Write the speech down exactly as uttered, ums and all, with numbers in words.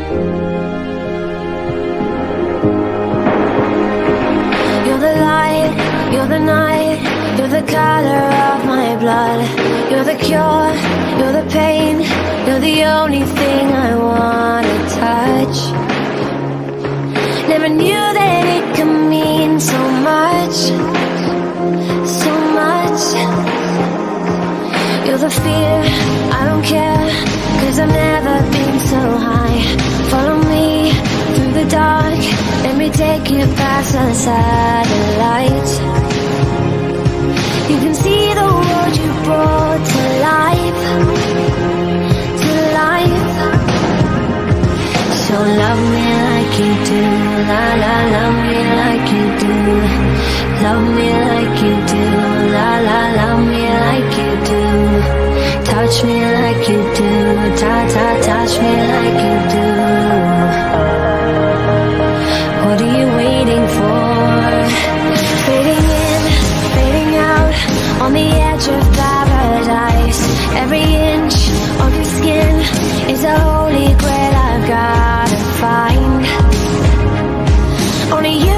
You're the light, you're the night, you're the color of my blood. You're the cure, you're the pain, you're the only thing I wanna touch. Never knew that it could mean so much, so much. You're the fear, I don't care, cause I've never been so high. Follow me through the dark, let me take you past the satellite. You can see the world you brought to life, to life. So love me like you do, la la, love me like you do. Love me like you do, la la, love me like you do. Touch me like you do, ta ta, touch me like you do. What are you waiting for? Fading in, fading out, on the edge of paradise. Every inch of your skin is a holy grail I've gotta find. Only you